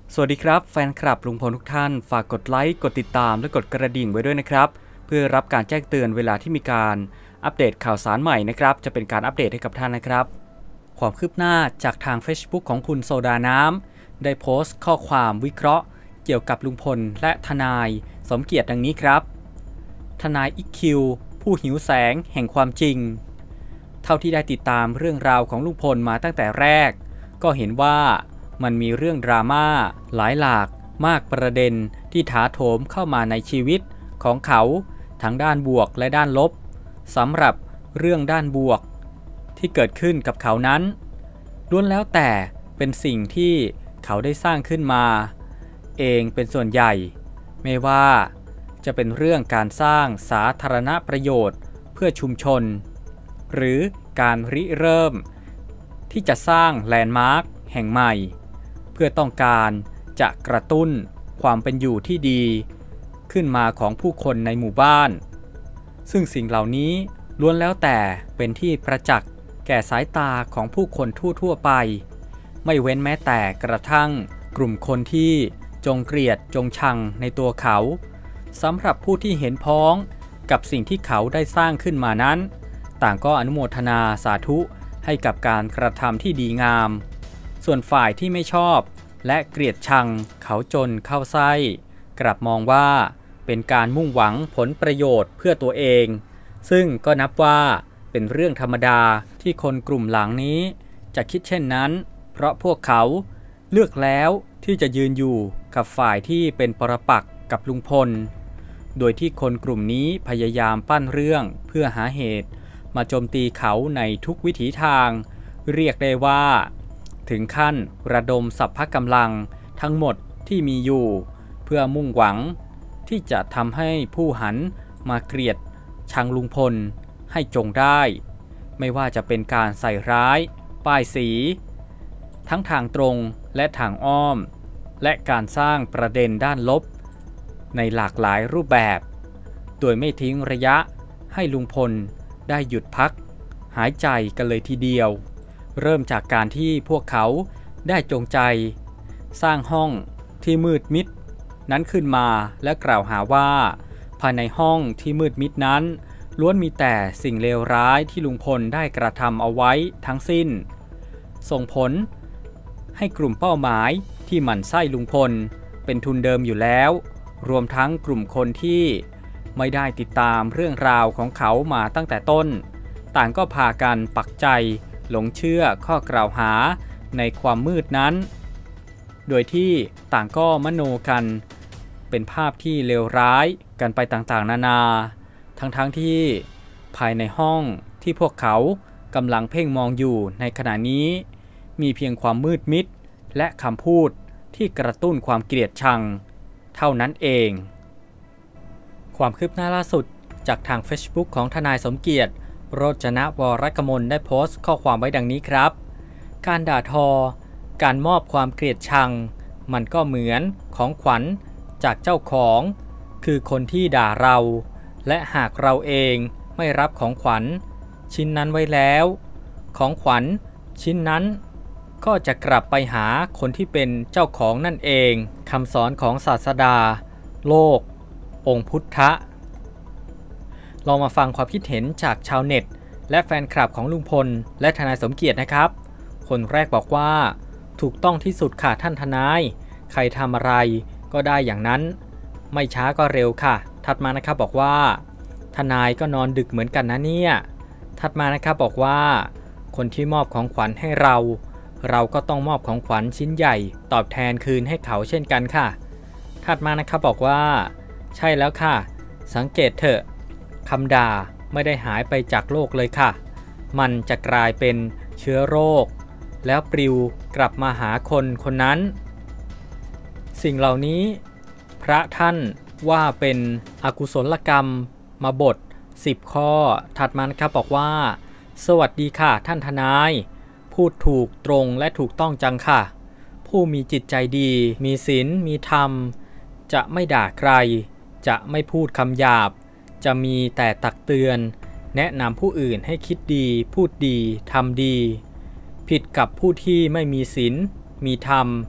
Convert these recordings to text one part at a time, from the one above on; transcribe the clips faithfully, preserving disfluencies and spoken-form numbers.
สวัสดีครับแฟนคลับลุงพลทุกท่านฝากกดไลค์กดติดตามและกดกระดิ่งไว้ด้วยนะครับเพื่อรับการแจ้งเตือนเวลาที่มีการอัปเดตข่าวสารใหม่นะครับจะเป็นการอัปเดตให้กับท่านนะครับความคืบหน้าจากทาง Facebook ของคุณโซดาน้ำได้โพสต์ข้อความวิเคราะห์เกี่ยวกับลุงพลและทนายสมเกียรติดังนี้ครับทนายอิคคิวผู้หิวแสงแห่งความจริงเท่าที่ได้ติดตามเรื่องราวของลุงพลมาตั้งแต่แรกก็เห็นว่ามันมีเรื่องดราม่าหลายหลากมากประเด็นที่ถาโถมเข้ามาในชีวิตของเขาทั้งด้านบวกและด้านลบสำหรับเรื่องด้านบวกที่เกิดขึ้นกับเขานั้นล้วนแล้วแต่เป็นสิ่งที่เขาได้สร้างขึ้นมาเองเป็นส่วนใหญ่ไม่ว่าจะเป็นเรื่องการสร้างสาธารณประโยชน์เพื่อชุมชนหรือการริเริ่มที่จะสร้างแลนด์มาร์คแห่งใหม่เพื่อต้องการจะกระตุ้นความเป็นอยู่ที่ดีขึ้นมาของผู้คนในหมู่บ้านซึ่งสิ่งเหล่านี้ล้วนแล้วแต่เป็นที่ประจักษ์แก่สายตาของผู้คนทั่วๆไปไม่เว้นแม้แต่กระทั่งกลุ่มคนที่จงเกลียดจงชังในตัวเขาสำหรับผู้ที่เห็นพ้องกับสิ่งที่เขาได้สร้างขึ้นมานั้นต่างก็อนุโมทนาสาธุให้กับการกระทำที่ดีงามส่วนฝ่ายที่ไม่ชอบและเกลียดชังเขาจนเข้าไส้กลับมองว่าเป็นการมุ่งหวังผลประโยชน์เพื่อตัวเองซึ่งก็นับว่าเป็นเรื่องธรรมดาที่คนกลุ่มหลังนี้จะคิดเช่นนั้นเพราะพวกเขาเลือกแล้วที่จะยืนอยู่กับฝ่ายที่เป็นปรปักษ์กับลุงพลโดยที่คนกลุ่มนี้พยายามปั้นเรื่องเพื่อหาเหตุมาโจมตีเขาในทุกวิถีทางเรียกได้ว่าถึงขั้นระดมสรรพกำลังทั้งหมดที่มีอยู่เพื่อมุ่งหวังที่จะทำให้ผู้หันมาเกลียดชังลุงพลให้จงได้ไม่ว่าจะเป็นการใส่ร้ายป้ายสีทั้งทางตรงและทางอ้อมและการสร้างประเด็นด้านลบในหลากหลายรูปแบบโดยไม่ทิ้งระยะให้ลุงพลได้หยุดพักหายใจกันเลยทีเดียวเริ่มจากการที่พวกเขาได้จงใจสร้างห้องที่มืดมิดนั้นขึ้นมาและกล่าวหาว่าภายในห้องที่มืดมิดนั้นล้วนมีแต่สิ่งเลวร้ายที่ลุงพลได้กระทำเอาไว้ทั้งสิ้นส่งผลให้กลุ่มเป้าหมายที่หมั่นไส้ลุงพลเป็นทุนเดิมอยู่แล้วรวมทั้งกลุ่มคนที่ไม่ได้ติดตามเรื่องราวของเขามาตั้งแต่ต้นต่างก็พากันปักใจหลงเชื่อข้อกล่าวหาในความมืดนั้นโดยที่ต่างก็มโนกันเป็นภาพที่เลวร้ายกันไปต่างๆนานาทั้งๆ ท, ที่ภายในห้องที่พวกเขากำลังเพ่งมองอยู่ในขณะนี้มีเพียงความมืดมิดและคำพูดที่กระตุ้นความเกลียดชังเท่านั้นเองความคืบหน้าล่าสุดจากทาง Facebook ของทนายสมเกียรติโรจนะวรกมลได้โพสต์ข้อความไว้ดังนี้ครับการด่าทอการมอบความเกลียดชังมันก็เหมือนของขวัญจากเจ้าของคือคนที่ด่าเราและหากเราเองไม่รับของขวัญชิ้นนั้นไว้แล้วของขวัญชิ้นนั้นก็จะกลับไปหาคนที่เป็นเจ้าของนั่นเองคำสอนของศาสดาโลกองค์พุทธะลองมาฟังความคิดเห็นจากชาวเน็ตและแฟนคลับของลุงพลและทนายสมเกียรตินะครับคนแรกบอกว่าถูกต้องที่สุดค่ะท่านทนายใครทำอะไรก็ได้อย่างนั้นไม่ช้าก็เร็วค่ะถัดมานะครับบอกว่าทนายก็นอนดึกเหมือนกันนะเนี่ยถัดมานะครับบอกว่าคนที่มอบของขวัญให้เราเราก็ต้องมอบของขวัญชิ้นใหญ่ตอบแทนคืนให้เขาเช่นกันค่ะถัดมานะครับบอกว่าใช่แล้วค่ะสังเกตเถอะคำด่าไม่ได้หายไปจากโลกเลยค่ะมันจะกลายเป็นเชื้อโรคแล้วปลิวกลับมาหาคนคนนั้นสิ่งเหล่านี้พระท่านว่าเป็นอกุศลกรรมมาบทสิบข้อถัดมาครับบอกว่าสวัสดีค่ะท่านทนายพูดถูกตรงและถูกต้องจังค่ะผู้มีจิตใจดีมีศีลมีธรรมจะไม่ด่าใครจะไม่พูดคำหยาบจะมีแต่ตักเตือนแนะนำผู้อื่นให้คิดดีพูดดีทำดีผิดกับผู้ที่ไม่มีศีลมีธรรม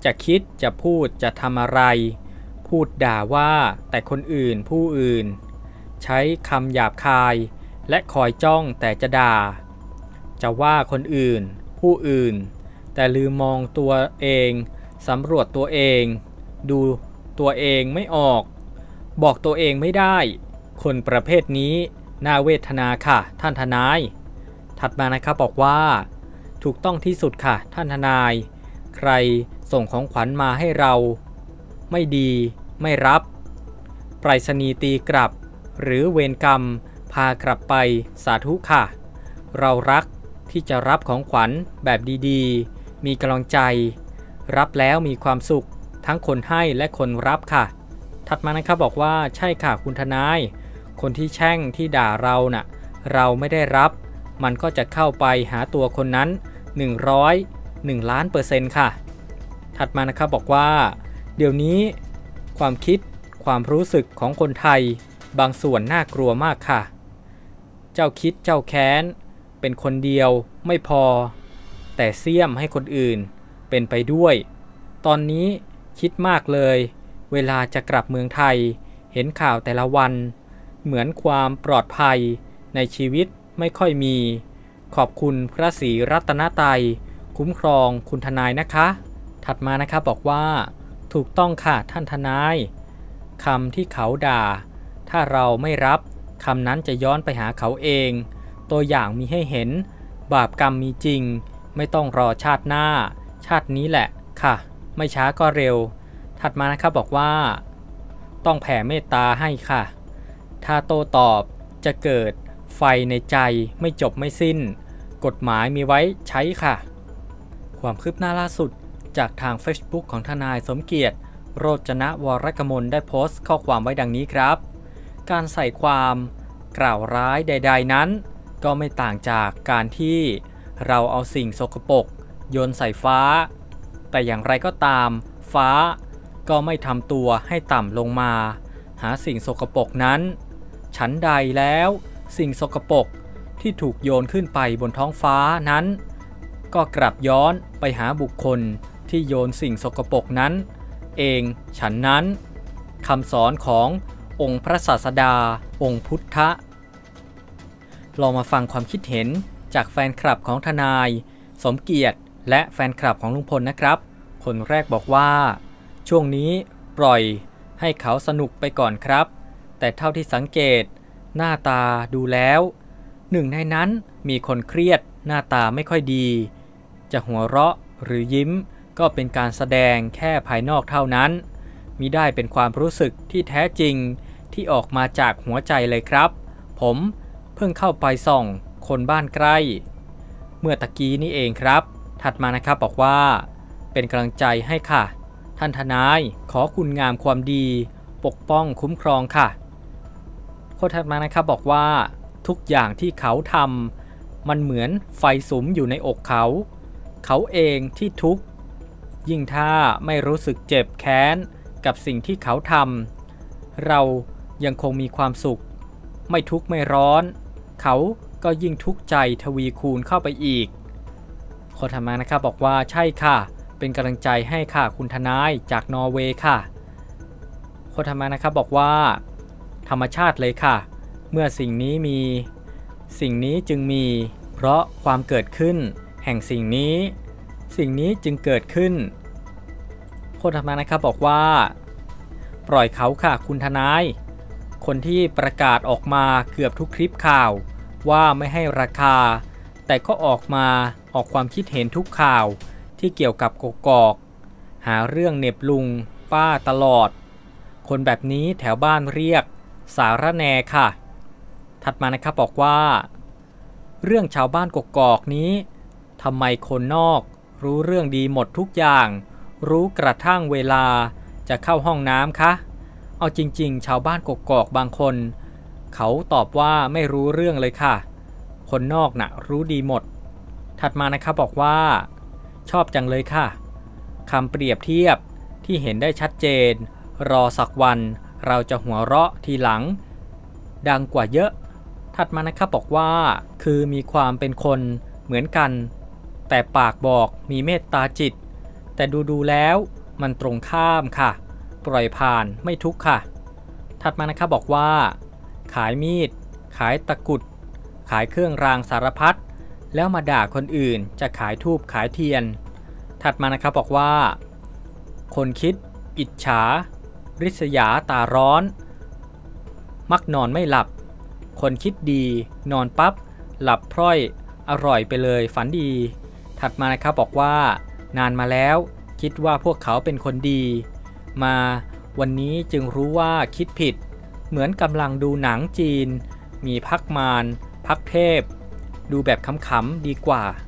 จะคิดจะพูดจะทำอะไรพูดด่าว่าแต่คนอื่นผู้อื่นใช้คำหยาบคายและคอยจ้องแต่จะด่าจะว่าคนอื่นผู้อื่นแต่ลืมมองตัวเองสำรวจตัวเองดูตัวเองไม่ออกบอกตัวเองไม่ได้คนประเภทนี้น่าเวทนาค่ะท่านทนายถัดมานะครับบอกว่าถูกต้องที่สุดค่ะท่านทนายใครส่งของขวัญมาให้เราไม่ดีไม่รับไปรษณีย์ตีกลับหรือเวรกรรมพากลับไปสาธุค่ะเรารักที่จะรับของขวัญแบบดีๆมีกำลังใจรับแล้วมีความสุขทั้งคนให้และคนรับค่ะถัดมานะครับบอกว่าใช่ค่ะคุณทนายคนที่แช่งที่ด่าเราน่ะเราไม่ได้รับมันก็จะเข้าไปหาตัวคนนั้นหนึ่งร้อยเอ็ดล้านเปอร์เซ็นต์ค่ะถัดมานะครับบอกว่าเดี๋ยวนี้ความคิดความรู้สึกของคนไทยบางส่วนน่ากลัวมากค่ะเจ้าคิดเจ้าแค้นเป็นคนเดียวไม่พอแต่เสี่ยมให้คนอื่นเป็นไปด้วยตอนนี้คิดมากเลยเวลาจะกลับเมืองไทยเห็นข่าวแต่ละวันเหมือนความปลอดภัยในชีวิตไม่ค่อยมีขอบคุณพระศรีรัตนตรัยคุ้มครองคุณทนายนะคะถัดมานะครับบอกว่าถูกต้องค่ะท่านทนายคำที่เขาด่าถ้าเราไม่รับคำนั้นจะย้อนไปหาเขาเองตัวอย่างมีให้เห็นบาปกรรมมีจริงไม่ต้องรอชาติหน้าชาตินี้แหละค่ะไม่ช้าก็เร็วถัดมานะครับบอกว่าต้องแผ่เมตตาให้ค่ะถ้าโต้ตอบจะเกิดไฟในใจไม่จบไม่สิ้นกฎหมายมีไว้ใช้ค่ะความคืบหน้าล่าสุดจากทาง Facebook ของทนายสมเกียรติโรจนะวรกมลได้โพสต์ข้อความไว้ดังนี้ครับการใส่ความกล่าวร้ายใดๆนั้นก็ไม่ต่างจากการที่เราเอาสิ่งสกปรกโยนใส่ฟ้าแต่อย่างไรก็ตามฟ้าก็ไม่ทำตัวให้ต่ำลงมาหาสิ่งสกปรกนั้นฉันใดแล้วสิ่งสกปรกที่ถูกโยนขึ้นไปบนท้องฟ้านั้นก็กลับย้อนไปหาบุคคลที่โยนสิ่งสกปรกนั้นเองฉันนั้นคำสอนขององค์พระศาสดาองค์พุทธะลองมาฟังความคิดเห็นจากแฟนคลับของทนายสมเกียรติและแฟนคลับของลุงพลนะครับคนแรกบอกว่าช่วงนี้ปล่อยให้เขาสนุกไปก่อนครับแต่เท่าที่สังเกตหน้าตาดูแล้วหนึ่งในนั้นมีคนเครียดหน้าตาไม่ค่อยดีจะหัวเราะหรือยิ้มก็เป็นการแสดงแค่ภายนอกเท่านั้นมิได้เป็นความรู้สึกที่แท้จริงที่ออกมาจากหัวใจเลยครับผมเพิ่งเข้าไปส่องคนบ้านใกล้เมื่อตะกี้นี่เองครับถัดมานะครับบอกว่าเป็นกำลังใจให้ค่ะท่านทนายขอคุณงามความดีปกป้องคุ้มครองค่ะคนถัดมานะครับบอกว่าทุกอย่างที่เขาทำมันเหมือนไฟสุมอยู่ในอกเขาเขาเองที่ทุกข์ยิ่งถ้าไม่รู้สึกเจ็บแค้นกับสิ่งที่เขาทำเรายังคงมีความสุขไม่ทุกข์ไม่ร้อนเขาก็ยิ่งทุกข์ใจทวีคูณเข้าไปอีกคนถัดมานะครับบอกว่าใช่ค่ะเป็นกำลังใจให้ค่ะคุณทนายจากนอร์เวย์ค่ะคนถัดมานะครับบอกว่าธรรมชาติเลยค่ะเมื่อสิ่งนี้มีสิ่งนี้จึงมีเพราะความเกิดขึ้นแห่งสิ่งนี้สิ่งนี้จึงเกิดขึ้นคนถัดมานะครับบอกว่าปล่อยเขาค่ะคุณทนายคนที่ประกาศออกมาเกือบทุกคลิปข่าวว่าไม่ให้ราคาแต่ก็ออกมาออกความคิดเห็นทุกข่าวที่เกี่ยวกับกกอกหาเรื่องเหน็บลุงป้าตลอดคนแบบนี้แถวบ้านเรียกสารแหน่ค่ะถัดมานะครับบอกว่าเรื่องชาวบ้านกกอกนี้ทำไมคนนอกรู้เรื่องดีหมดทุกอย่างรู้กระทั่งเวลาจะเข้าห้องน้ำคะเอาจริงๆชาวบ้านกกอกบางคนเขาตอบว่าไม่รู้เรื่องเลยค่ะคนนอกน่ะรู้ดีหมดถัดมานะครับบอกว่าชอบจังเลยค่ะคำเปรียบเทียบที่เห็นได้ชัดเจนรอสักวันเราจะหัวเราะทีหลังดังกว่าเยอะถัดมานะครับบอกว่าคือมีความเป็นคนเหมือนกันแต่ปากบอกมีเมตตาจิตแต่ดูดูแล้วมันตรงข้ามค่ะปล่อยผ่านไม่ทุกข์ค่ะถัดมานะครับบอกว่าขายมีดขายตะกุดขายเครื่องรางสารพัดแล้วมาด่าคนอื่นจะขายธูปขายเทียนถัดมานะครับบอกว่าคนคิดอิจฉาริษยาตาร้อนมักนอนไม่หลับคนคิดดีนอนปั๊บหลับพร่อยอร่อยไปเลยฝันดีถัดมานะครับบอกว่านานมาแล้วคิดว่าพวกเขาเป็นคนดีมาวันนี้จึงรู้ว่าคิดผิดเหมือนกำลังดูหนังจีนมีพักมารพักเทพดูแบบขำๆดีกว่า